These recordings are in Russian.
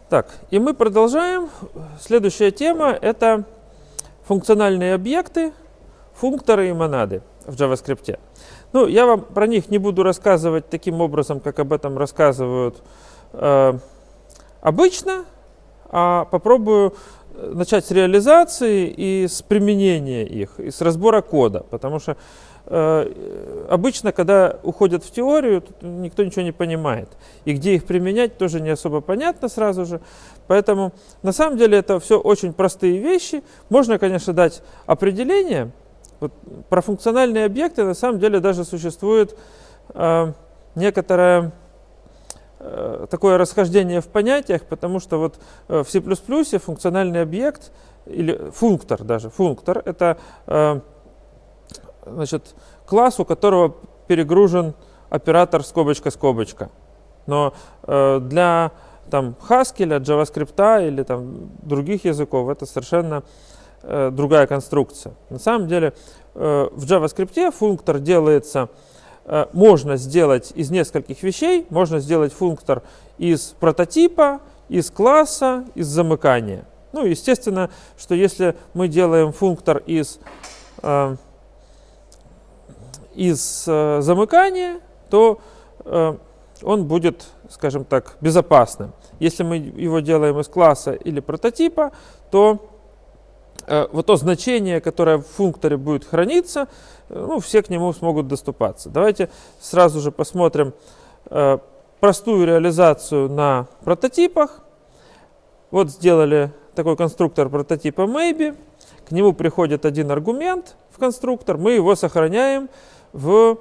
Так, и мы продолжаем. Следующая тема – это функциональные объекты, функторы и монады в JavaScript. Ну, я вам про них не буду рассказывать таким образом, как об этом рассказывают обычно, а попробую начать с реализации и с применения их, и с разбора кода, потому что обычно, когда уходят в теорию, никто ничего не понимает. И где их применять, тоже не особо понятно сразу же. Поэтому на самом деле это все очень простые вещи. Можно, конечно, дать определение. Вот про функциональные объекты на самом деле даже существует некоторое такое расхождение в понятиях, потому что вот в C++ функциональный объект, или функтор даже, функтор — это значит, класс, у которого перегружен оператор скобочка-скобочка. Но для там, Haskell, JavaScript или там, других языков это совершенно другая конструкция. На самом деле в JavaScript функтор делается, можно сделать из нескольких вещей. Можно сделать функтор из прототипа, из класса, из замыкания. Ну, естественно, что если мы делаем функтор из замыкания, то он будет, скажем так, безопасным. Если мы его делаем из класса или прототипа, то вот то значение, которое в функторе будет храниться, ну, все к нему смогут доступаться. Давайте сразу же посмотрим простую реализацию на прототипах. Вот сделали такой конструктор прототипа maybe. К нему приходит один аргумент в конструктор, мы его сохраняем в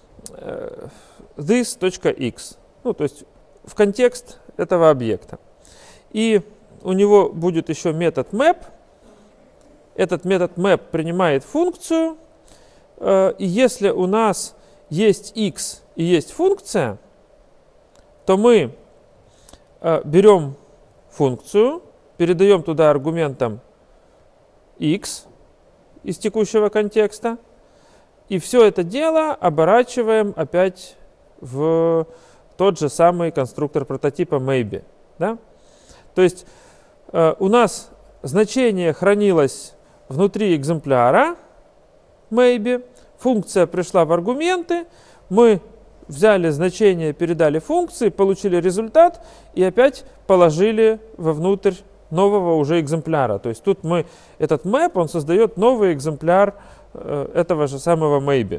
this.x, ну, то есть в контекст этого объекта. И у него будет еще метод map. Этот метод map принимает функцию. И если у нас есть x и есть функция, то мы берем функцию, передаем туда аргументом x из текущего контекста, и все это дело оборачиваем опять в тот же самый конструктор прототипа maybe. Да? То есть у нас значение хранилось внутри экземпляра maybe, функция пришла в аргументы, мы взяли значение, передали функции, получили результат и опять положили вовнутрь нового уже экземпляра. То есть тут мы, этот map, он создает новый экземпляр этого же самого maybe.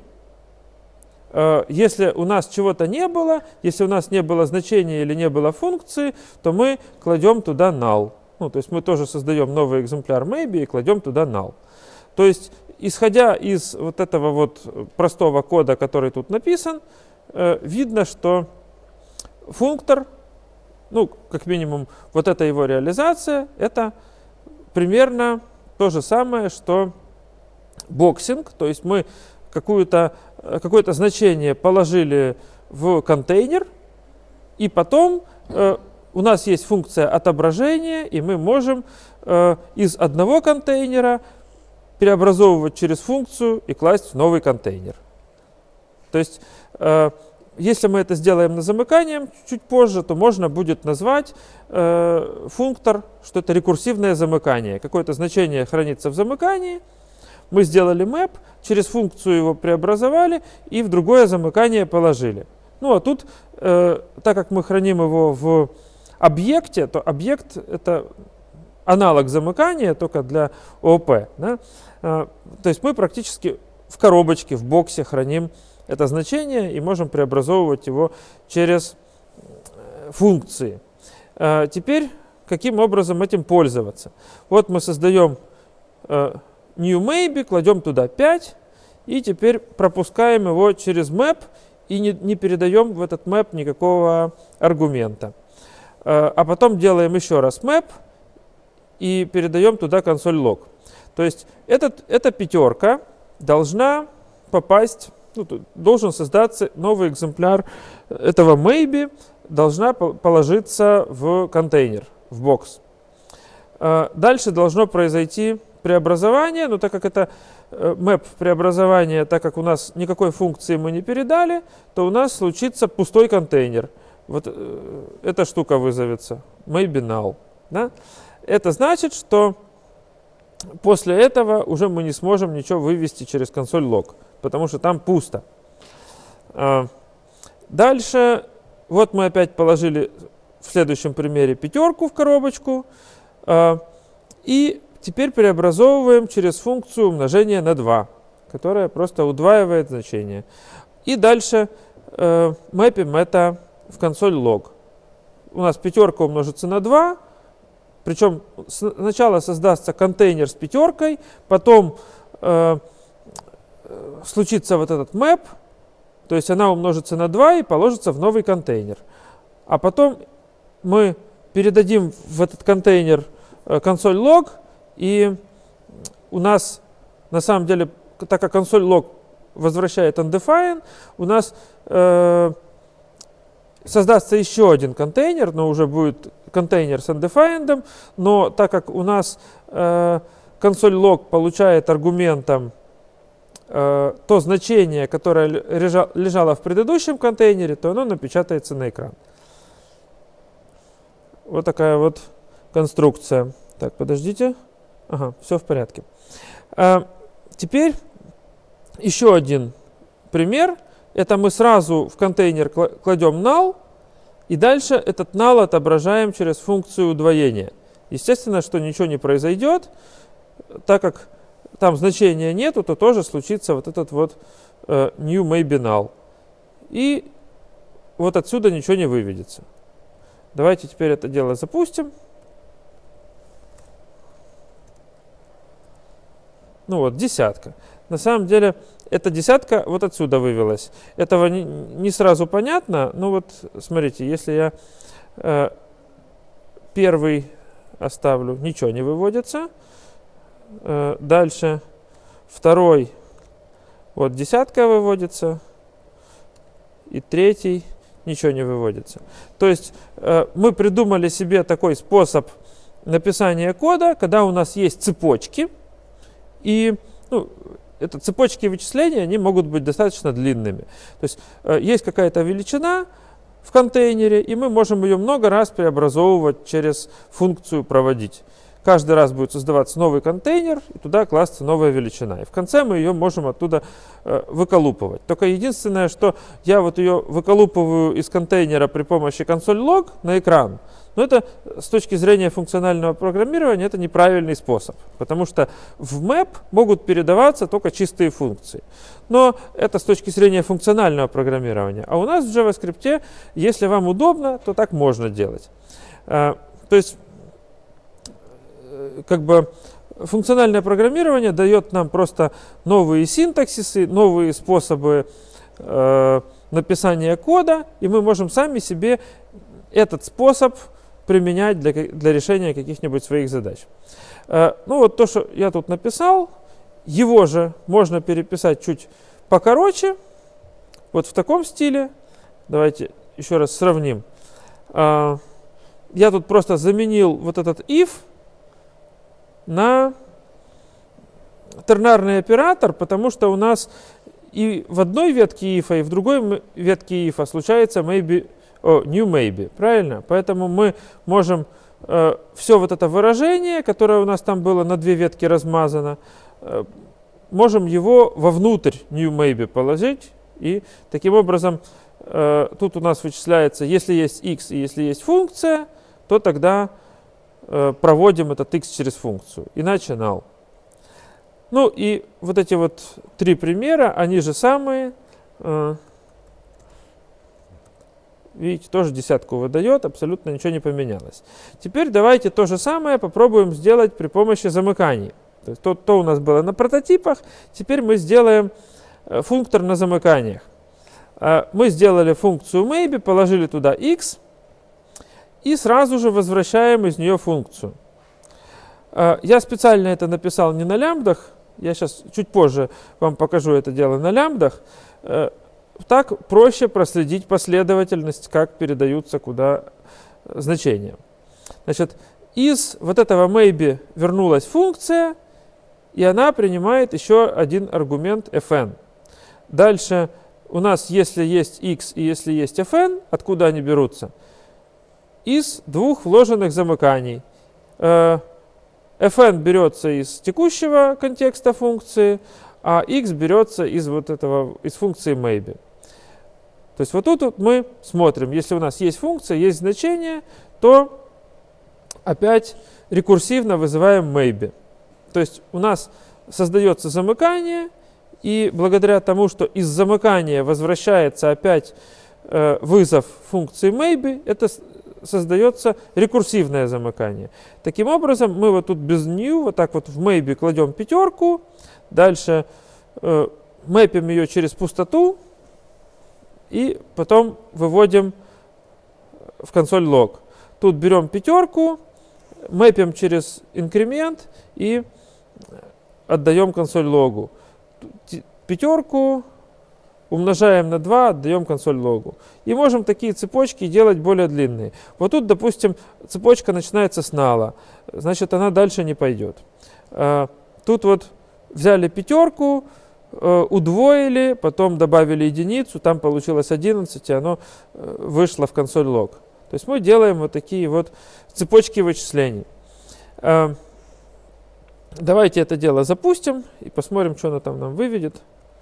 Если у нас чего-то не было, если у нас не было значения или не было функции, то мы кладем туда null. Ну, то есть мы тоже создаем новый экземпляр maybe и кладем туда null. То есть, исходя из вот этого вот простого кода, который тут написан, видно, что функтор, ну, как минимум, вот эта его реализация, это примерно то же самое, что боксинг, то есть мы какое-то значение положили в контейнер, и потом у нас есть функция отображения, и мы можем из одного контейнера преобразовывать через функцию и класть в новый контейнер. То есть, если мы это сделаем на замыкании чуть позже, то можно будет назвать функтор, что это рекурсивное замыкание. Какое-то значение хранится в замыкании, мы сделали map, через функцию его преобразовали и в другое замыкание положили. Ну а тут, так как мы храним его в объекте, то объект — это аналог замыкания, только для ООП. Да? То есть мы практически в коробочке, в боксе храним это значение и можем преобразовывать его через функции. Теперь, каким образом этим пользоваться? Вот мы создаем new maybe, кладем туда 5, и теперь пропускаем его через map и не передаем в этот map никакого аргумента. А потом делаем еще раз map и передаем туда console log. То есть эта пятерка должна попасть, ну, должен создаться новый экземпляр этого maybe, должна положиться в контейнер, в бокс. Дальше должно произойти преобразование, но так как это map преобразование, так как у нас никакой функции мы не передали, то у нас случится пустой контейнер. Вот эта штука вызовется, maybe null. Да? Это значит, что после этого уже мы не сможем ничего вывести через консоль лог, потому что там пусто. Дальше, вот мы опять положили в следующем примере пятерку в коробочку, и теперь преобразовываем через функцию умножения на 2, которая просто удваивает значение. И дальше мэпим это в консоль лог. У нас пятерка умножится на 2, причем сначала создастся контейнер с пятеркой, потом случится вот этот мэп, то есть она умножится на 2 и положится в новый контейнер. А потом мы передадим в этот контейнер консоль лог, и у нас на самом деле, так как консоль лог возвращает undefined, у нас создастся еще один контейнер, но уже будет контейнер с undefined, но так как у нас консоль лог получает аргументом то значение, которое лежало в предыдущем контейнере, то оно напечатается на экран. Вот такая вот конструкция. Так, подождите. Ага, все в порядке. Теперь еще один пример. Это мы сразу в контейнер кладем null, и дальше этот null отображаем через функцию удвоения. Естественно, что ничего не произойдет, так как там значения нету, то тоже случится вот этот вот new maybe null. И вот отсюда ничего не выведется. Давайте теперь это дело запустим. Ну вот, десятка. На самом деле, эта десятка вот отсюда вывелась. Этого не сразу понятно. Ну вот, смотрите, если я первый оставлю, ничего не выводится. Дальше второй, вот десятка выводится. И третий, ничего не выводится. То есть мы придумали себе такой способ написания кода, когда у нас есть цепочки. И это цепочки вычислений, они могут быть достаточно длинными. То есть есть какая-то величина в контейнере, и мы можем ее много раз преобразовывать через функцию «проводить». Каждый раз будет создаваться новый контейнер, и туда класться новая величина. И в конце мы ее можем оттуда выколупывать. Только единственное, что я вот ее выколупываю из контейнера при помощи консоль лог на экран. Но это с точки зрения функционального программирования это неправильный способ, потому что в map могут передаваться только чистые функции. Но это с точки зрения функционального программирования. А у нас в JavaScript, если вам удобно, то так можно делать. То есть, как бы функциональное программирование дает нам просто новые синтаксисы, новые способы написания кода, и мы можем сами себе этот способ применять для решения каких-нибудь своих задач. Ну вот то, что я тут написал, его же можно переписать чуть покороче, вот в таком стиле. Давайте еще раз сравним. Я тут просто заменил вот этот if на тернарный оператор, потому что у нас и в одной ветке if, и в другой ветке if случается maybe, new maybe, правильно? Поэтому мы можем все вот это выражение, которое у нас там было на две ветки размазано, можем его вовнутрь new maybe положить, и таким образом тут у нас вычисляется, если есть x и если есть функция, то тогда проводим этот x через функцию, иначе null. Ну и вот эти вот три примера, они же самые. Видите, тоже десятку выдает, абсолютно ничего не поменялось. Теперь давайте то же самое попробуем сделать при помощи замыканий. То есть то у нас было на прототипах, теперь мы сделаем функтор на замыканиях. Мы сделали функцию maybe, положили туда x и сразу же возвращаем из нее функцию. Я специально это написал не на лямбдах, я сейчас чуть позже вам покажу это дело на лямбдах. Так проще проследить последовательность, как передаются куда значения. Значит, из вот этого maybe вернулась функция, и она принимает еще один аргумент fn. Дальше у нас, если есть x и если есть fn, откуда они берутся? Из двух вложенных замыканий. fn берется из текущего контекста функции, а x берется из функции maybe. То есть вот тут мы смотрим, если у нас есть функция, есть значение, то опять рекурсивно вызываем maybe. То есть у нас создается замыкание, и благодаря тому, что из замыкания возвращается опять вызов функции maybe, это создается рекурсивное замыкание. Таким образом, мы вот тут без new, вот так вот в maybe кладем пятерку, дальше мэпим ее через пустоту, и потом выводим в консоль лог. Тут берем пятерку, мэпим через инкремент и отдаем консоль логу. Пятерку умножаем на 2, отдаем консоль логу. И можем такие цепочки делать более длинные. Вот тут, допустим, цепочка начинается с нала, значит, она дальше не пойдет. Тут вот взяли пятерку, удвоили, потом добавили единицу, там получилось 11, и оно вышло в консоль лог. То есть мы делаем вот такие вот цепочки вычислений. Давайте это дело запустим и посмотрим, что оно там нам выведет.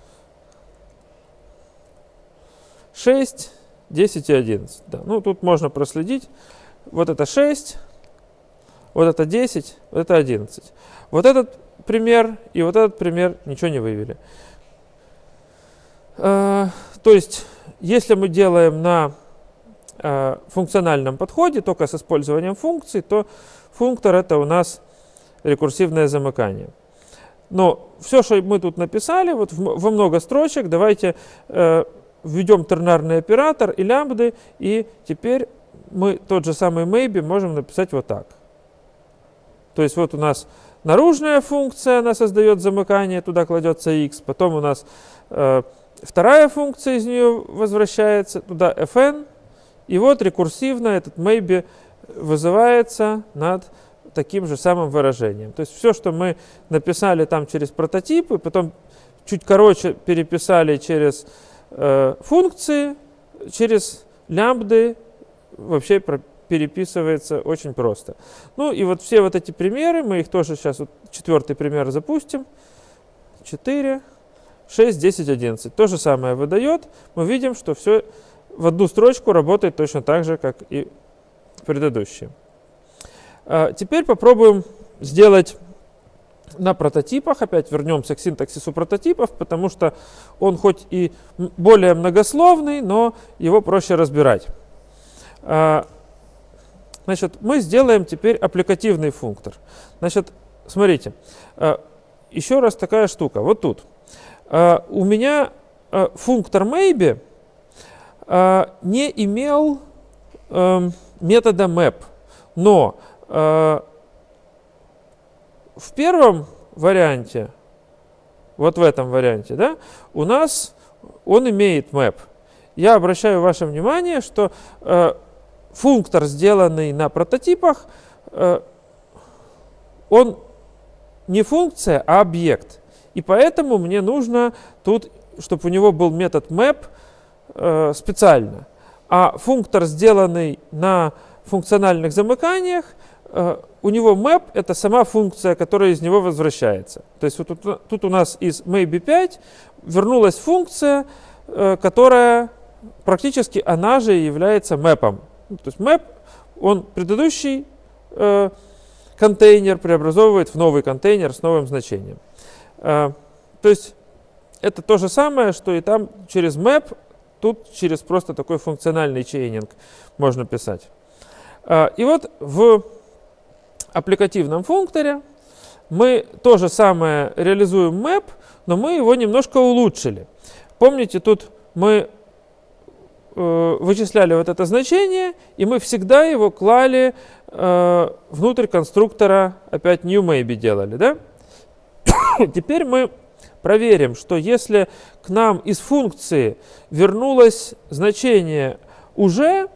6, 10 и 11. Да. Ну, тут можно проследить. Вот это 6, вот это 10, вот это 11. Вот этот пример и вот этот пример ничего не вывели. То есть, если мы делаем на функциональном подходе, только с использованием функций, то функтор это у нас рекурсивное замыкание. Но все, что мы тут написали, вот во много строчек, давайте введем тернарный оператор и лямбды, и теперь мы тот же самый maybe можем написать вот так. То есть вот у нас наружная функция, она создает замыкание, туда кладется x, потом у нас вторая функция из нее возвращается, туда fn, и вот рекурсивно этот maybe вызывается над таким же самым выражением. То есть все, что мы написали там через прототипы, потом чуть короче переписали через функции, через лямбды, вообще переписывается очень просто. Ну и вот все вот эти примеры, мы их тоже сейчас, вот четвертый пример запустим. 4, 6, 10, 11. То же самое выдает. Мы видим, что все в одну строчку работает точно так же, как и предыдущие. Теперь попробуем сделать на прототипах. Опять вернемся к синтаксису прототипов, потому что он хоть и более многословный, но его проще разбирать. Значит, мы сделаем теперь аппликативный функтор. Значит, смотрите, еще раз такая штука. Вот тут. У меня функтор maybe не имел метода map, но в первом варианте, вот в этом варианте, да, у нас он имеет map. Я обращаю ваше внимание, что функтор, сделанный на прототипах, он не функция, а объект. И поэтому мне нужно тут, чтобы у него был метод map специально. А функтор, сделанный на функциональных замыканиях, у него map — это сама функция, которая из него возвращается. То есть вот тут у нас из maybe 5 вернулась функция, которая практически она же является мэпом. То есть map, он предыдущий контейнер преобразовывает в новый контейнер с новым значением. То есть это то же самое, что и там через map, тут через просто такой функциональный чейнинг можно писать. И вот в аппликативном функторе мы то же самое реализуем map, но мы его немножко улучшили. Помните, тут мы вычисляли вот это значение, и мы всегда его клали внутрь конструктора, опять newMaybe делали, да? Теперь мы проверим, что если к нам из функции вернулось значение уже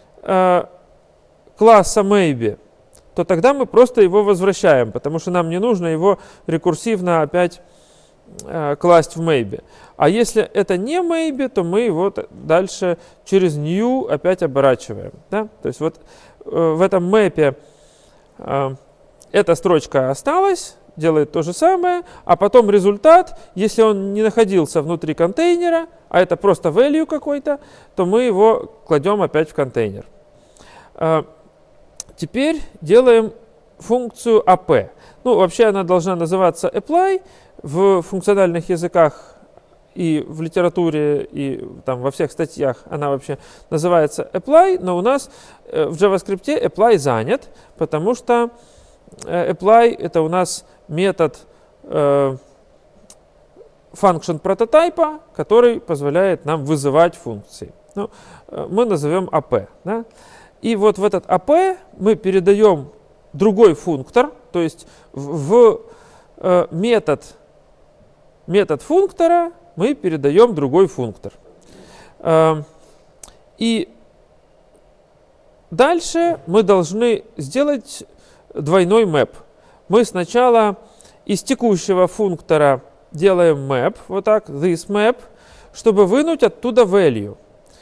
класса maybe, то тогда мы просто его возвращаем, потому что нам не нужно его рекурсивно опять класть в maybe. А если это не maybe, то мы его дальше через new опять оборачиваем. Да? То есть вот в этом мэпе эта строчка осталась, делает то же самое, а потом результат, если он не находился внутри контейнера, а это просто value какой-то, то мы его кладем опять в контейнер. Теперь делаем функцию ap. Ну, вообще она должна называться apply. В функциональных языках и в литературе, и там во всех статьях она вообще называется apply, но у нас в JavaScript apply потому что apply это у нас метод function прототипа, который позволяет нам вызывать функции. Ну, мы назовем ap. Да? И вот в этот ap мы передаем другой функтор, то есть в метод функтора мы передаем другой функтор. И дальше мы должны сделать двойной map. Мы сначала из текущего функтора делаем map, вот так, this map, чтобы вынуть оттуда value.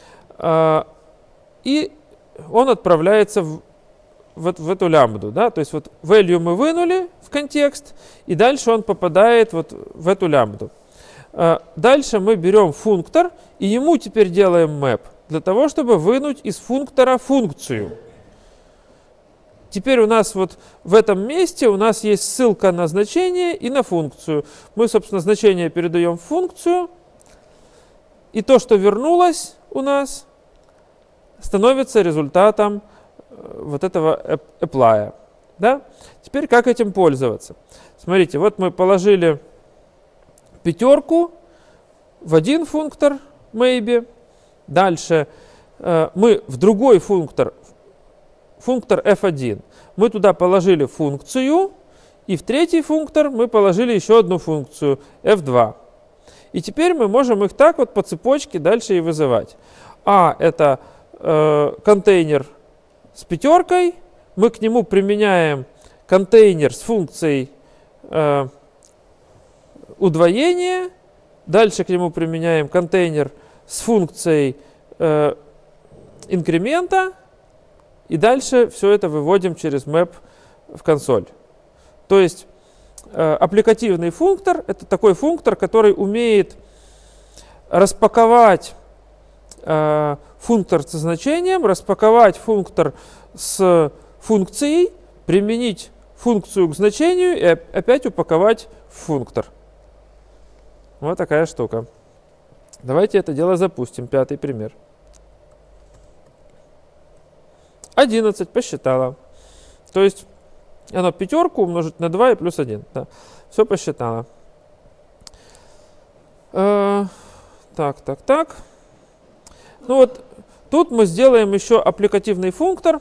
И он отправляется в эту лямбду. Да? То есть вот value мы вынули в контекст, и дальше он попадает вот в эту лямбду. Дальше мы берем функтор, и ему теперь делаем map, для того, чтобы вынуть из функтора функцию. Теперь у нас вот в этом месте у нас есть ссылка на значение и на функцию. Мы, собственно, значение передаем в функцию, и то, что вернулось у нас, становится результатом вот этого apply. Да? Теперь как этим пользоваться? Смотрите, вот мы положили пятерку в один функтор maybe. Дальше мы в другой функтор f1, мы туда положили функцию, и в третий функтор мы положили еще одну функцию f2. И теперь мы можем их так вот по цепочке дальше и вызывать. А это контейнер с пятеркой, мы к нему применяем контейнер с функцией удвоения, дальше к нему применяем контейнер с функцией инкремента, и дальше все это выводим через map в консоль. То есть аппликативный функтор — это такой функтор, который умеет распаковать функтор со значением, распаковать функтор с функцией, применить функцию к значению и опять упаковать в функтор. Вот такая штука. Давайте это дело запустим. Пятый пример. 11 посчитала. То есть оно пятерку умножить на 2 и плюс 1. Да. Все посчитала. Так. Ну вот тут мы сделаем еще аппликативный функтор,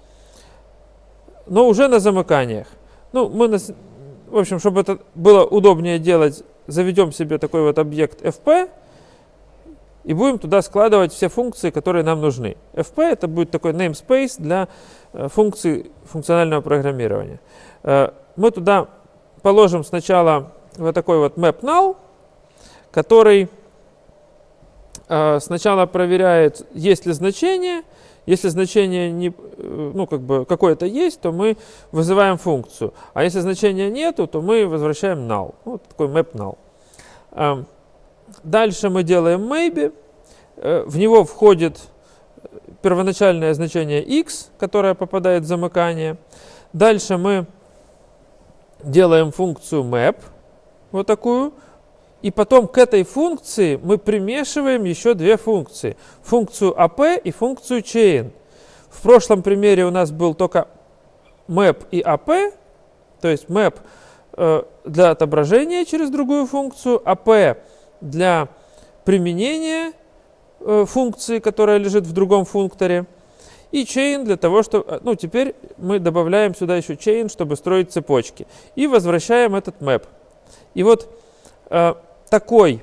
но уже на замыканиях. Ну, в общем, чтобы это было удобнее делать, заведем себе такой вот объект fp и будем туда складывать все функции, которые нам нужны. fp это будет такой namespace для функций функционального программирования. Мы туда положим сначала вот такой вот map null, который сначала проверяет, есть ли значение. Если значение не, какое-то есть, то мы вызываем функцию. А если значения нету, то мы возвращаем null. Вот такой map null. Дальше мы делаем maybe. В него входит первоначальное значение x, которое попадает в замыкание. Дальше мы делаем функцию map, вот такую. И потом к этой функции мы примешиваем еще две функции. Функцию ap и функцию chain. В прошлом примере у нас был только map и ap. То есть map для отображения через другую функцию, ap для применения функции, которая лежит в другом функторе. И chain для того, чтобы... теперь мы добавляем сюда еще chain, чтобы строить цепочки. И возвращаем этот map. И вот такой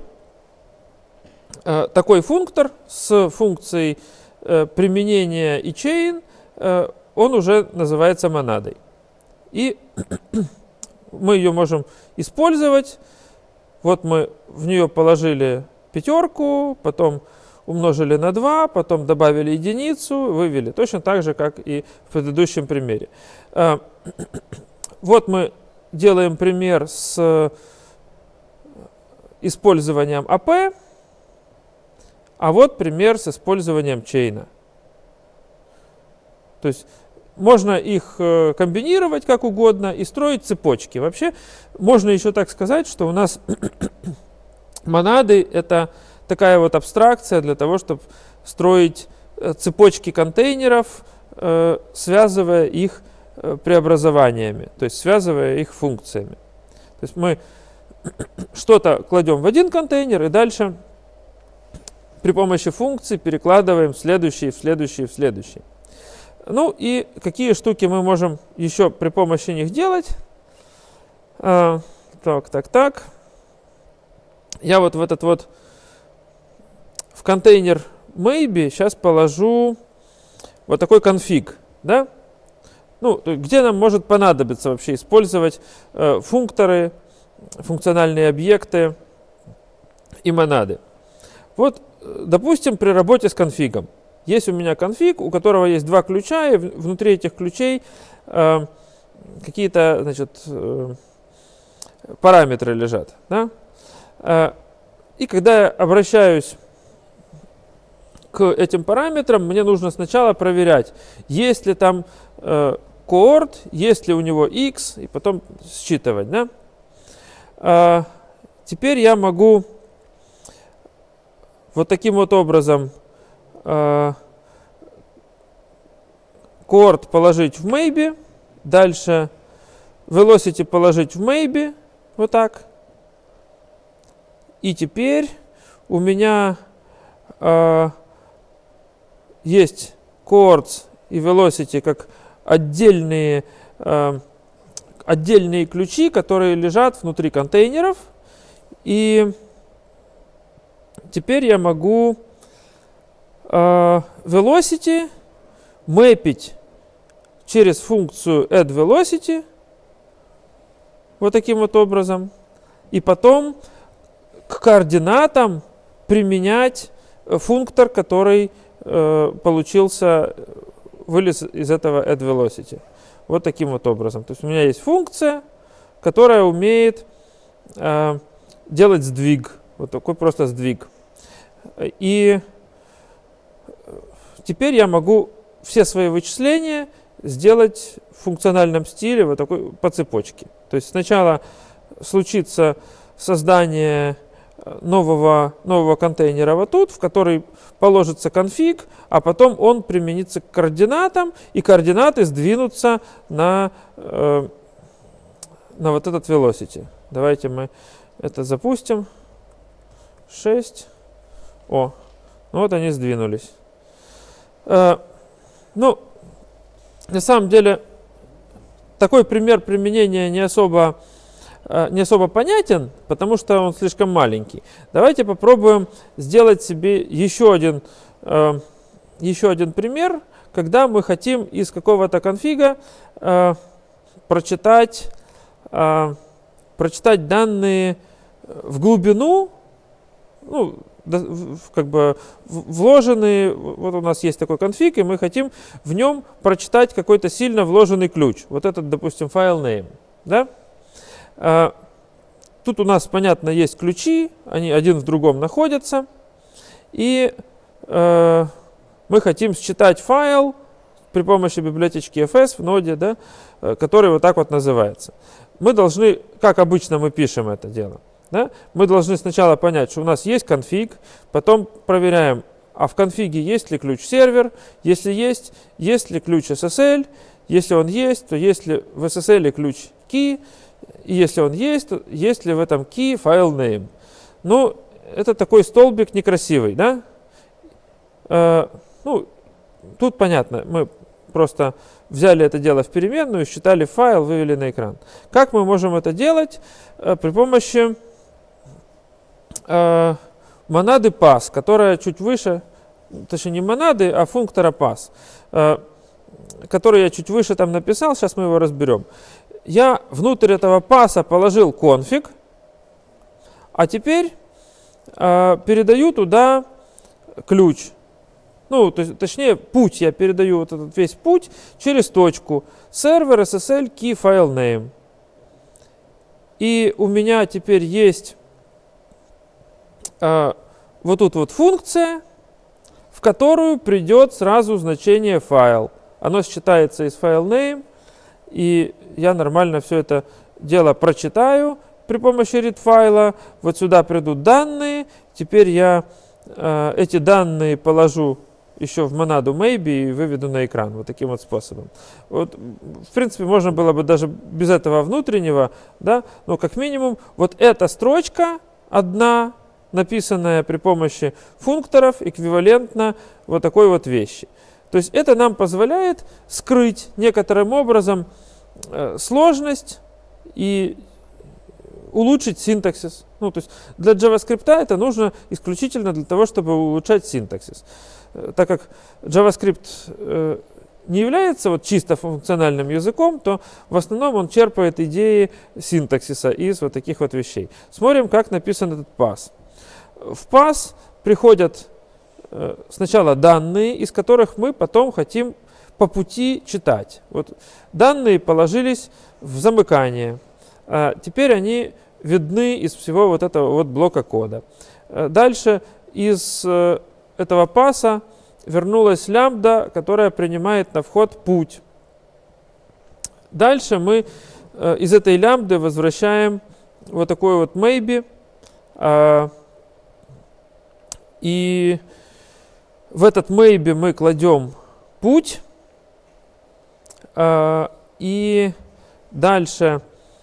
функтор с функцией применения и chain, он уже называется монадой. И мы ее можем использовать. Вот мы в нее положили пятерку, потом умножили на 2, потом добавили единицу, вывели. Точно так же, как и в предыдущем примере. Вот мы делаем пример с использованием AP, а вот пример с использованием чейна. То есть можно их комбинировать как угодно и строить цепочки. Вообще можно еще так сказать, что у нас монады — это такая вот абстракция для того, чтобы строить цепочки контейнеров, связывая их преобразованиями, то есть связывая их функциями. То есть мы что-то кладем в один контейнер и дальше при помощи функций перекладываем в следующий, в следующий, в следующий. Ну и какие штуки мы можем еще при помощи них делать? Так. Я вот в этот вот в контейнер maybe сейчас положу вот такой конфиг, да? Ну, где нам может понадобиться вообще использовать функторы, функциональные объекты и монады. Вот, допустим, при работе с конфигом. Есть у меня конфиг, у которого есть два ключа, и внутри этих ключей какие-то, значит, параметры лежат. Да? И когда я обращаюсь к этим параметрам, мне нужно сначала проверять, есть ли там коорд, есть ли у него x, и потом считывать. Да? Теперь я могу вот таким вот образом коорд положить в maybe, дальше velocity положить в maybe, вот так. И теперь у меня есть coords и velocity как отдельные ключи, которые лежат внутри контейнеров. И теперь я могу velocity мэпить через функцию addVelocity вот таким вот образом. И потом к координатам применять функтор, который получился, вылез из этого addVelocity. Вот таким вот образом. То есть у меня есть функция, которая умеет делать сдвиг. Вот такой просто сдвиг. И теперь я могу все свои вычисления сделать в функциональном стиле вот такой по цепочке. То есть сначала случится создание нового контейнера вот тут, в который положится конфиг, а потом он применится к координатам, и координаты сдвинутся на вот этот velocity. Давайте мы это запустим. 6. Ну вот они сдвинулись. Ну, на самом деле, такой пример применения не особо понятен, потому что он слишком маленький. Давайте попробуем сделать себе еще один пример, когда мы хотим из какого-то конфига прочитать данные в глубину, ну, как бы вложенные, вот у нас есть такой конфиг, и мы хотим в нем прочитать какой-то сильно вложенный ключ. Вот этот, допустим, file name. Да? Тут у нас, понятно, есть ключи, они один в другом находятся, и мы хотим считать файл при помощи библиотечки fs в ноде, да, который вот так вот называется. Мы должны, как обычно мы пишем это дело, да, мы должны сначала понять, что у нас есть конфиг, потом проверяем, а в конфиге есть ли ключ сервер, если есть ли ключ SSL, если он есть, то есть ли в SSL ключ key, и если он есть, то есть ли в этом key file name. Ну, это такой столбик некрасивый, да? Ну, тут понятно, мы просто взяли это дело в переменную, считали файл, вывели на экран. Как мы можем это делать? При помощи монады pass, которая чуть выше, точнее не монады, а функтора pass, который я чуть выше там написал, сейчас мы его разберем. Я внутрь этого паса положил конфиг, а теперь передаю туда ключ. Ну, то есть, точнее, путь, я передаю вот этот весь путь через точку server SSL key file name. И у меня теперь есть вот тут вот функция, в которую придет сразу значение файл. Оно считается из file name, и я нормально все это дело прочитаю при помощи read файла. Вот сюда придут данные. Теперь я эти данные положу еще в монаду maybe и выведу на экран вот таким вот способом. Вот, в принципе, можно было бы даже без этого внутреннего, да, но как минимум вот эта строчка одна, написанная при помощи функторов, эквивалентна вот такой вот вещи. То есть это нам позволяет скрыть некоторым образом сложность и улучшить синтаксис. Ну, то есть для JavaScript это нужно исключительно для того, чтобы улучшать синтаксис. Так как JavaScript не является вот чисто функциональным языком, то в основном он черпает идеи синтаксиса из вот таких вот вещей. Смотрим, как написан этот pass. В pass приходят сначала данные, из которых мы потом хотим по пути читать. Вот данные положились в замыкание. Теперь они видны из всего вот этого вот блока кода. Дальше из этого паса вернулась лямбда, которая принимает на вход путь. Дальше мы из этой лямбды возвращаем вот такой вот maybe. И в этот maybe мы кладем путь. И дальше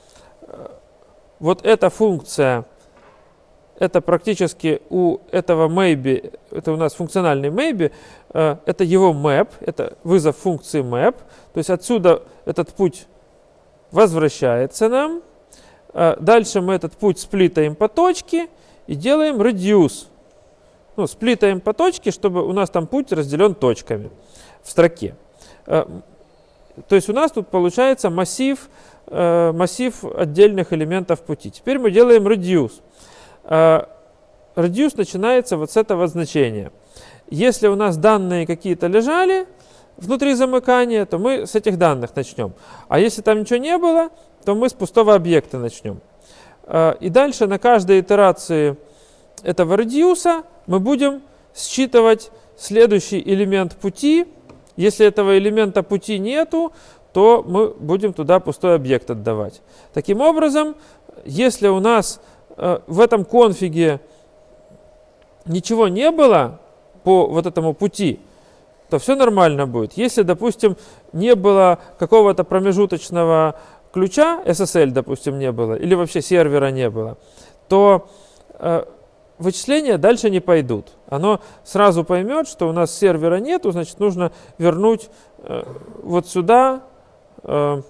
вот эта функция, это практически у этого maybe, это у нас функциональный maybe, это его map, это вызов функции map. То есть отсюда этот путь возвращается нам. Дальше мы этот путь сплитаем по точке и делаем reduce. Ну, сплитаем по точке, чтобы у нас там путь разделен точками в строке. То есть у нас тут получается массив отдельных элементов пути. Теперь мы делаем reduce. Reduce начинается вот с этого значения. Если у нас данные какие-то лежали внутри замыкания, то мы с этих данных начнем. А если там ничего не было, то мы с пустого объекта начнем. И дальше на каждой итерации этого reduce мы будем считывать следующий элемент пути. Если этого элемента пути нету, то мы будем туда пустой объект отдавать. Таким образом, если у нас в этом конфиге ничего не было по вот этому пути, то все нормально будет. Если, допустим, не было какого-то промежуточного ключа, SSL, допустим, не было, или вообще сервера не было, то вычисления дальше не пойдут. Оно сразу поймет, что у нас сервера нету, значит, нужно вернуть вот сюда это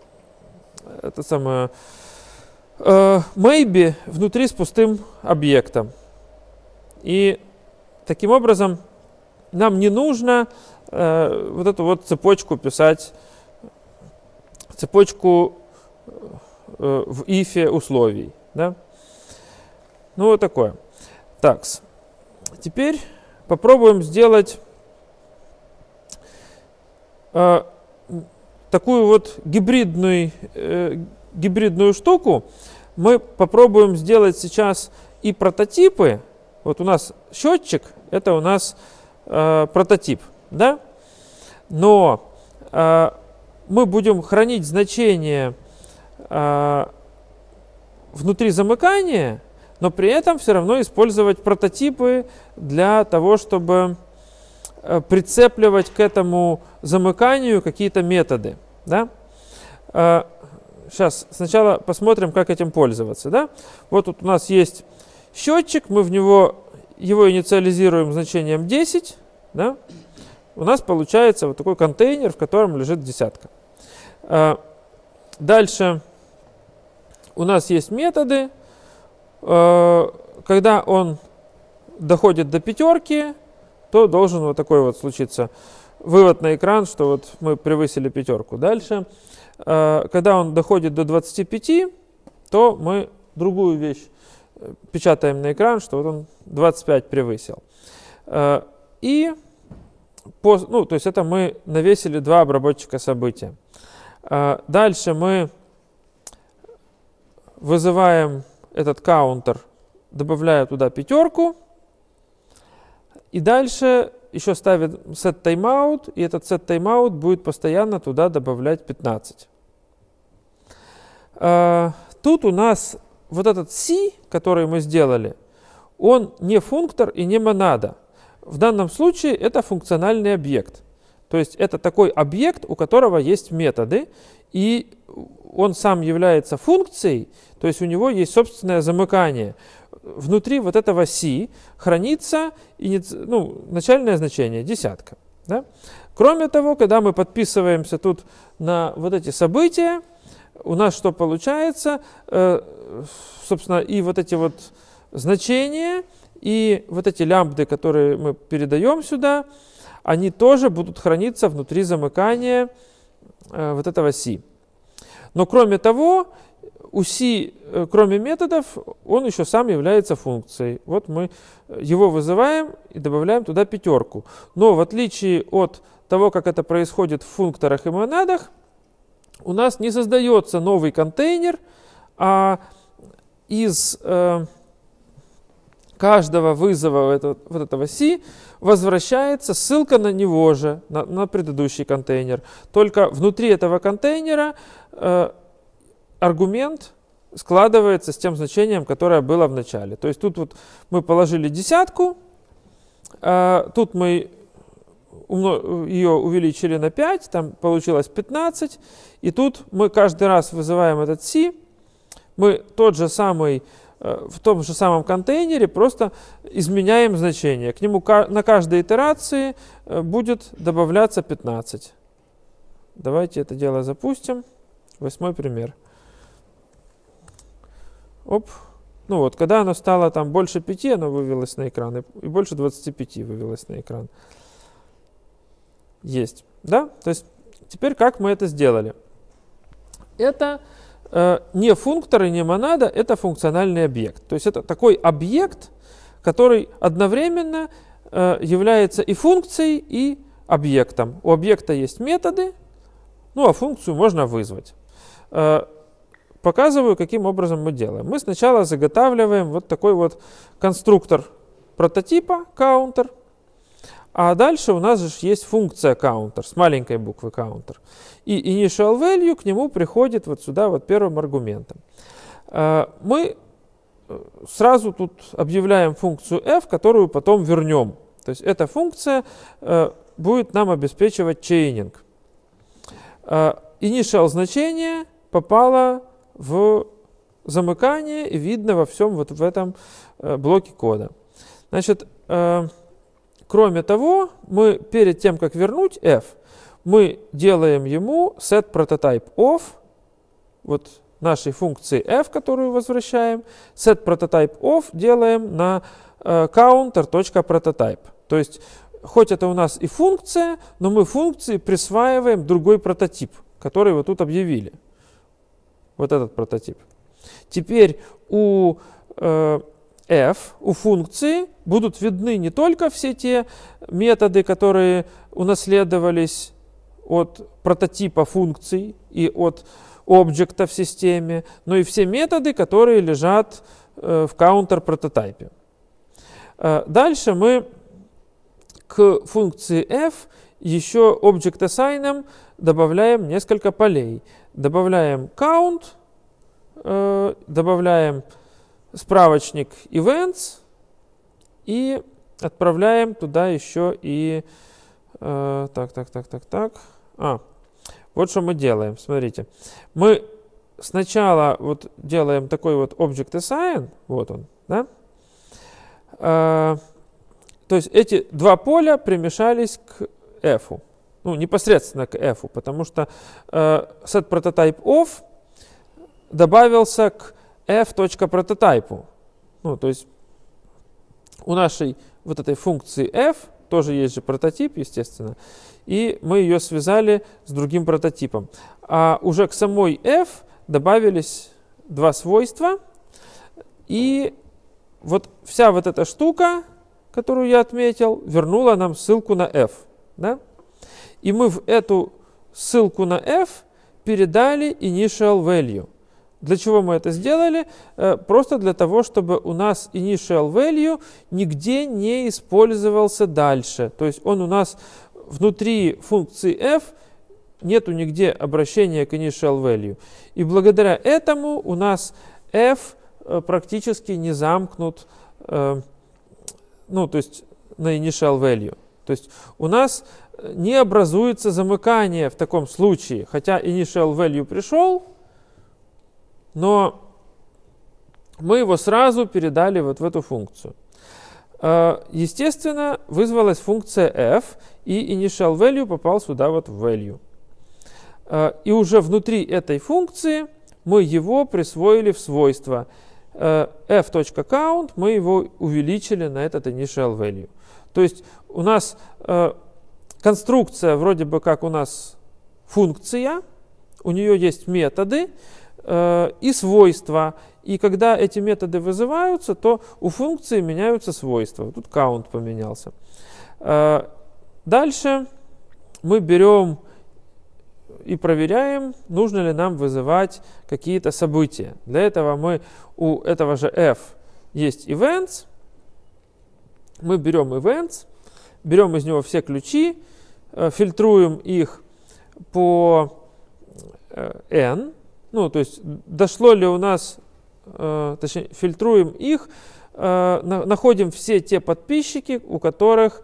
самое maybe внутри с пустым объектом. И таким образом нам не нужно вот эту вот цепочку писать, цепочку в if условий. Да? Ну вот такое. Так, теперь попробуем сделать такую вот гибридную штуку. Мы попробуем сделать сейчас и прототипы. Вот у нас счетчик, это у нас прототип, да? Но мы будем хранить значение внутри замыкания, но при этом все равно использовать прототипы для того, чтобы прицепливать к этому замыканию какие-то методы. Да? Сейчас сначала посмотрим, как этим пользоваться. Да? Вот тут у нас есть счетчик, мы в его инициализируем значением 10. Да? У нас получается вот такой контейнер, в котором лежит десятка. Дальше у нас есть методы. Когда он доходит до пятерки, то должен вот такой вот случиться вывод на экран, что вот мы превысили пятерку. Дальше, когда он доходит до 25, то мы другую вещь печатаем на экран, что вот он 25 превысил. И то есть это мы навесили два обработчика события. Дальше мы вызываем этот каунтер, добавляя туда пятерку. И дальше еще ставит setTimeout, и этот setTimeout будет постоянно туда добавлять 15. Тут у нас вот этот C, который мы сделали, он не функтор и не монада. В данном случае это функциональный объект. То есть это такой объект, у которого есть методы, и он сам является функцией, то есть у него есть собственное замыкание. Внутри вот этого C хранится начальное значение, десятка. Да? Кроме того, когда мы подписываемся тут на вот эти события, у нас что получается? Собственно, и вот эти вот значения, и вот эти лямбды, которые мы передаем сюда, они тоже будут храниться внутри замыкания вот этого C. Но кроме того, у C, кроме методов, он еще сам является функцией. Вот мы его вызываем и добавляем туда пятерку. Но в отличие от того, как это происходит в функторах и монадах, у нас не создается новый контейнер, а из каждого вызова вот этого C возвращается ссылка на него же, на предыдущий контейнер. Только внутри этого контейнера аргумент складывается с тем значением, которое было в начале. То есть тут вот мы положили десятку, тут мы ее увеличили на 5, там получилось 15, и тут мы каждый раз вызываем этот C, мы тот же самый, в том же самом контейнере просто изменяем значение. К нему на каждой итерации будет добавляться 15. Давайте это дело запустим. 8 пример. Оп. Ну вот, когда оно стало там больше 5, оно вывелось на экран, и больше 25 вывелось на экран. Есть. Да? То есть теперь как мы это сделали? Это не функтор и не монада, это функциональный объект. То есть это такой объект, который одновременно является и функцией, и объектом. У объекта есть методы, ну а функцию можно вызвать. Показываю, каким образом мы делаем. Мы сначала заготавливаем вот такой вот конструктор прототипа, counter, а дальше у нас же есть функция counter, с маленькой буквы counter. И initial value к нему приходит вот сюда вот первым аргументом. Мы сразу тут объявляем функцию f, которую потом вернем. То есть эта функция будет нам обеспечивать чейнинг. Initial значение попало в замыкание и видно во всем вот в этом блоке кода. Значит, кроме того, мы перед тем, как вернуть f, мы делаем ему setPrototypeOf, вот нашей функции f, которую возвращаем, setPrototypeOf делаем на counter.prototype. То есть, хоть это у нас и функция, но мы функции присваиваем другой прототип, который вот тут объявили. Вот этот прототип. Теперь у f, у функции будут видны не только все те методы, которые унаследовались от прототипа функций и от объекта в системе, но и все методы, которые лежат в counter-прототипе. Дальше мы к функции f еще object assign добавляем несколько полей. Добавляем count, добавляем справочник events и отправляем туда еще и вот что мы делаем. Смотрите, мы сначала вот делаем такой вот object assign, вот он, да? То есть эти два поля примешались к f. Ну, непосредственно к f, потому что setPrototypeOf добавился к f.prototype. Ну, то есть у нашей вот этой функции f тоже есть же прототип, естественно, и мы ее связали с другим прототипом. А уже к самой f добавились два свойства, и вот вся вот эта штука, которую я отметил, вернула нам ссылку на f. Да? И мы в эту ссылку на f передали initial value. Для чего мы это сделали? Просто для того, чтобы у нас initial value нигде не использовался дальше. То есть он у нас внутри функции f нету нигде обращения к initial value. И благодаря этому у нас f практически не замкнут, ну, то есть на initial value. То есть у нас не образуется замыкание в таком случае, хотя initial value пришел, но мы его сразу передали вот в эту функцию. Естественно, вызвалась функция f, и initial value попал сюда вот в value. И уже внутри этой функции мы его присвоили в свойство f.count, мы его увеличили на этот initial value. То есть у нас конструкция вроде бы как у нас функция, у нее есть методы и свойства. И когда эти методы вызываются, то у функции меняются свойства. Тут count поменялся. Дальше мы берем и проверяем, нужно ли нам вызывать какие-то события. Для этого мы у этого же f есть events. Мы берем events, берем из него все ключи, фильтруем их по n. Ну, то есть дошло ли у нас, точнее, фильтруем их, находим все те подписчики, у которых,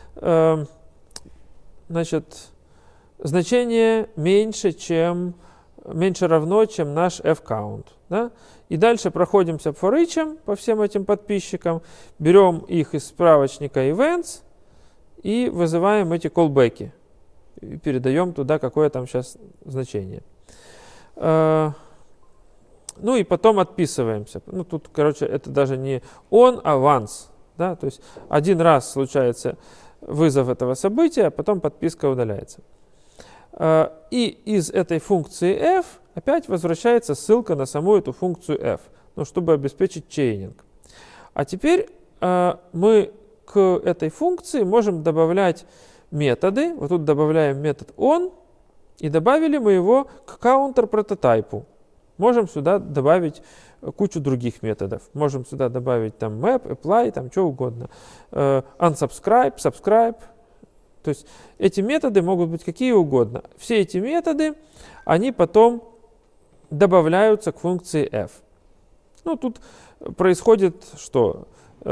значит, значение меньше равно, чем наш f-count. Да? И дальше проходимся for each по всем этим подписчикам, берем их из справочника events и вызываем эти callback'и. И передаем туда, какое там сейчас значение. Ну и потом отписываемся. Ну тут, короче, это даже не on, а once. Да? То есть один раз случается вызов этого события, а потом подписка удаляется. И из этой функции f опять возвращается ссылка на саму эту функцию f, ну, чтобы обеспечить чейнинг. А теперь мы к этой функции можем добавлять методы. Вот тут добавляем метод on, и добавили мы его к counter прототипу. Можем сюда добавить кучу других методов. Можем сюда добавить там map, apply, там что угодно. Unsubscribe, subscribe. То есть эти методы могут быть какие угодно. Все эти методы, они потом добавляются к функции f. Ну, тут происходит что?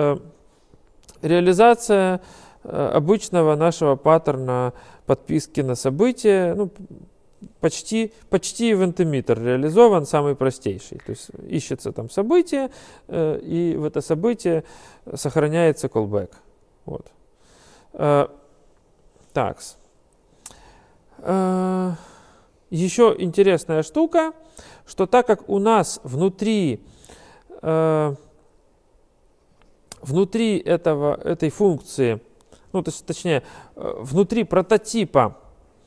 Реализация обычного нашего паттерна подписки на события, ну, почти event emitter реализован, самый простейший. То есть ищется там событие, и в это событие сохраняется callback. Вот. Так. Еще интересная штука, что так как у нас внутри этой функции, ну, точнее, внутри прототипа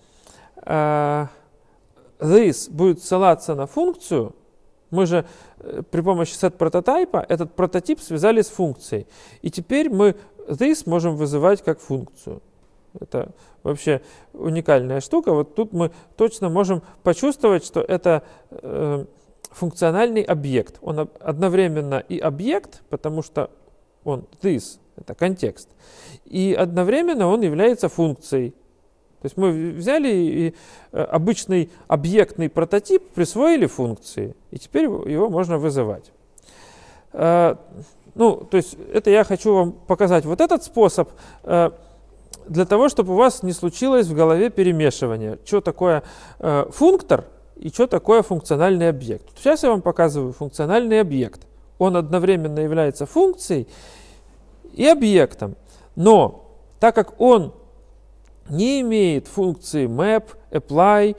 this будет ссылаться на функцию, мы же при помощи setPrototype этот прототип связали с функцией. И теперь мы this можем вызывать как функцию. Это вообще уникальная штука. Вот тут мы точно можем почувствовать, что это функциональный объект. Он одновременно и объект, потому что он this, это контекст, и одновременно он является функцией. То есть мы взяли и обычный объектный прототип, присвоили функции, и теперь его можно вызывать. Ну, то есть это я хочу вам показать вот этот способ, для того, чтобы у вас не случилось в голове перемешивания, что такое функтор и что такое функциональный объект. Сейчас я вам показываю функциональный объект. Он одновременно является функцией и объектом. Но так как он не имеет функции map, apply,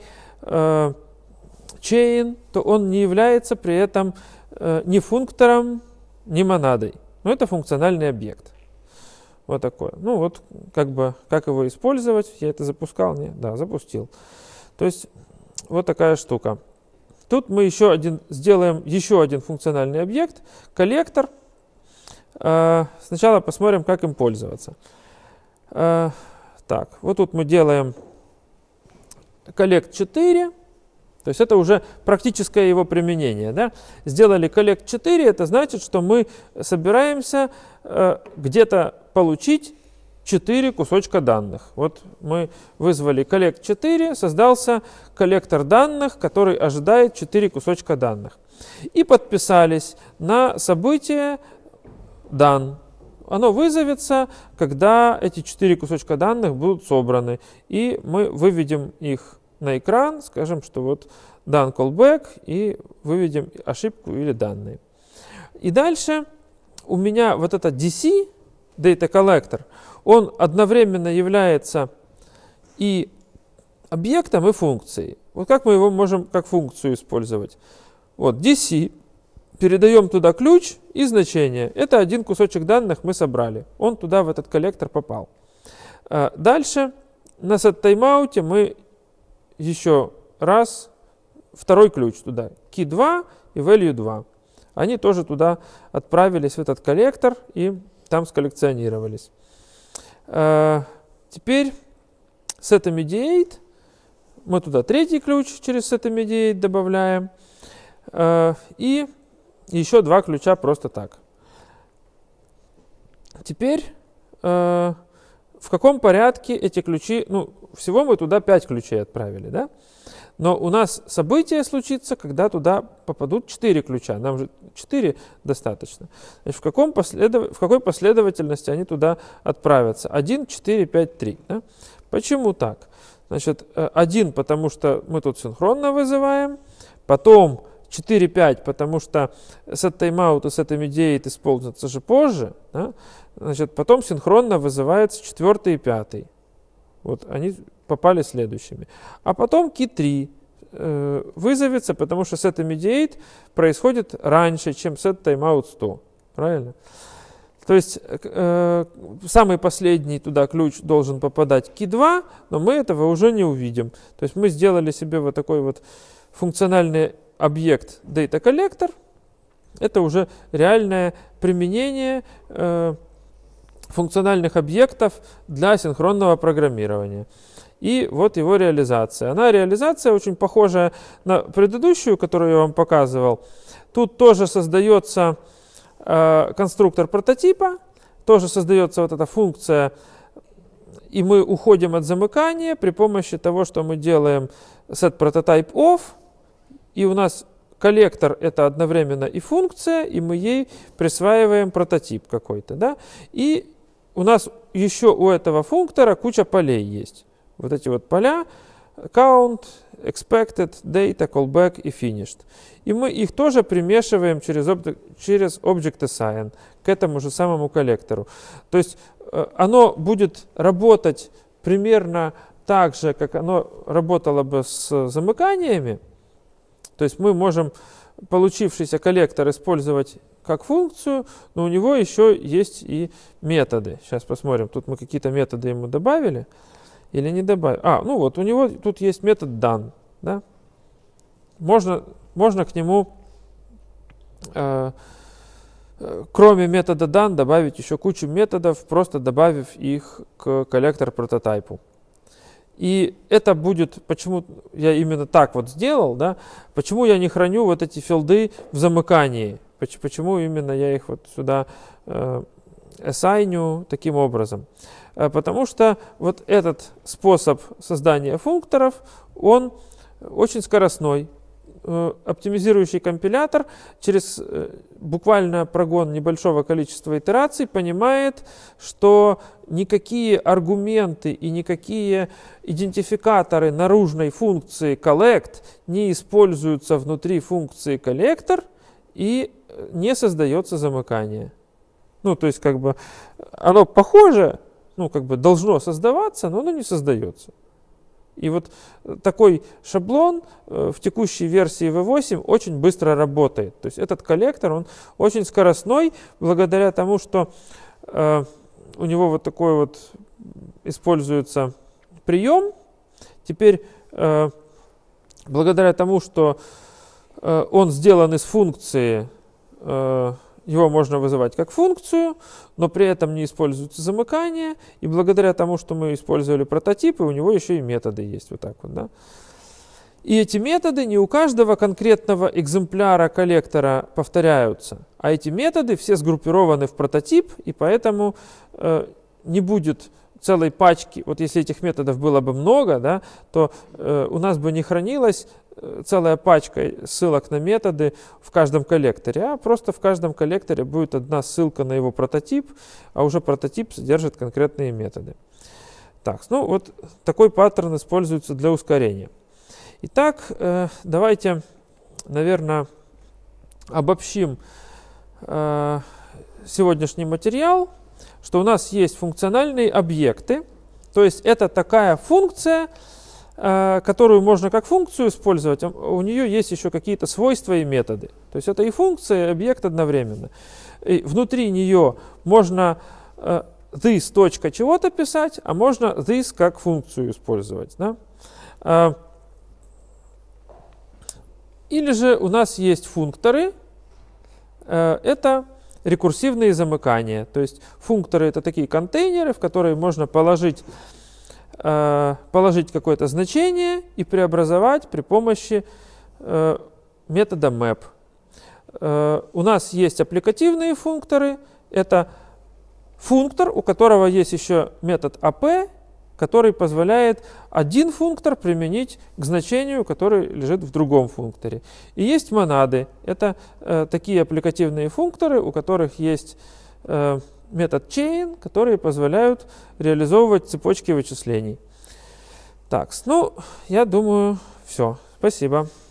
chain, то он не является при этом ни функтором, ни монадой. Но это функциональный объект. Вот такое. Ну вот, как его использовать? Я это запускал? Нет? Да, запустил. То есть вот такая штука. Тут мы сделаем еще один функциональный объект, коллектор. Сначала посмотрим, как им пользоваться. Так, вот тут мы делаем collect 4. То есть это уже практическое его применение. Да? Сделали collect 4, это значит, что мы собираемся где-то получить 4 кусочка данных. Вот мы вызвали collect 4, создался коллектор данных, который ожидает 4 кусочка данных. И подписались на событие done. Оно вызовется, когда эти 4 кусочка данных будут собраны. И мы выведем их на экран, скажем, что вот done callback, и выведем ошибку или данные. И дальше у меня вот этот DC, Data Collector, он одновременно является и объектом, и функцией. Вот как мы его можем как функцию использовать? Вот DC, передаем туда ключ и значение. Это один кусочек данных мы собрали. Он туда, в этот коллектор, попал. Дальше на setTimeout мы еще раз второй ключ туда, key 2 и value 2. Они тоже туда отправились в этот коллектор и там сколлекционировались. Теперь setImmediate, мы туда третий ключ через setImmediate добавляем. И еще 2 ключа просто так. Теперь в каком порядке эти ключи, ну, всего мы туда 5 ключей отправили, да? Но у нас событие случится, когда туда попадут 4 ключа. Нам же 4 достаточно. Значит, в какой последовательности они туда отправятся? 1, 4, 5, 3. Да? Почему так? Значит, 1, потому что мы тут синхронно вызываем. Потом 4, 5, потому что setTimeout и setImmediate исполнятся же позже. Да? Значит, потом синхронно вызывается 4 и 5. Вот они попали следующими. А потом key 3 вызовется, потому что setImmediate происходит раньше, чем setTimeout 100. Правильно? То есть самый последний туда ключ должен попадать key 2, но мы этого уже не увидим. То есть мы сделали себе вот такой вот функциональный объект Data Collector. Это уже реальное применение функциональных объектов для синхронного программирования. И вот его реализация. Реализация очень похожая на предыдущую, которую я вам показывал. Тут тоже создается конструктор прототипа, тоже создается вот эта функция, и мы уходим от замыкания при помощи того, что мы делаем setPrototypeOf, и у нас коллектор — это одновременно и функция, и мы ей присваиваем прототип какой-то. Да? И у нас еще у этого функтора куча полей есть. Вот эти вот поля count, expected, data, callback и finished. И мы их тоже примешиваем через Object-Assign к этому же самому коллектору. То есть оно будет работать примерно так же, как оно работало бы с замыканиями. То есть мы можем получившийся коллектор использовать как функцию, но у него еще есть и методы. Сейчас посмотрим, тут мы какие-то методы ему добавили или не добавили. Ну вот, у него тут есть метод done. Да? Можно к нему, кроме метода done, добавить еще кучу методов, просто добавив их к коллектор прототипу. И это будет, почему я именно так вот сделал, да? Почему я не храню вот эти филды в замыкании, почему именно я их вот сюда ассайню таким образом. Потому что вот этот способ создания функторов, он очень скоростной. Оптимизирующий компилятор через буквально прогон небольшого количества итераций понимает, что никакие аргументы и никакие идентификаторы наружной функции collect не используются внутри функции collector и не создается замыкание. Ну, то есть, как бы, оно похоже, ну, как бы, должно создаваться, но оно не создается. И вот такой шаблон в текущей версии V8 очень быстро работает. То есть этот коллектор, он очень скоростной, благодаря тому, что у него вот такой вот используется прием. Теперь, благодаря тому, что он сделан из функции, его можно вызывать как функцию, но при этом не используется замыкание. И благодаря тому, что мы использовали прототипы, у него еще и методы есть. Вот так вот, да? И эти методы не у каждого конкретного экземпляра коллектора повторяются, а эти методы все сгруппированы в прототип, и поэтому не будет целой пачки. Вот если этих методов было бы много, да, то у нас бы не хранилась целая пачка ссылок на методы в каждом коллекторе, а просто в каждом коллекторе будет одна ссылка на его прототип, а уже прототип содержит конкретные методы. Так, ну вот такой паттерн используется для ускорения. Итак, давайте, наверное, обобщим сегодняшний материал, что у нас есть функциональные объекты, то есть это такая функция, которую можно как функцию использовать, у нее есть еще какие-то свойства и методы. То есть это и функция, и объект одновременно. И внутри нее можно this точка чего-то писать, а можно this как функцию использовать. Да? Или же у нас есть функторы, это рекурсивные замыкания. То есть функторы — это такие контейнеры, в которые можно положить какое-то значение и преобразовать при помощи метода map. У нас есть аппликативные функторы. Это функтор, у которого есть еще метод ap, который позволяет один функтор применить к значению, который лежит в другом функторе. И есть монады. Это такие аппликативные функторы, у которых есть метод chain, которые позволяют реализовывать цепочки вычислений. Так, ну, я думаю, все. Спасибо.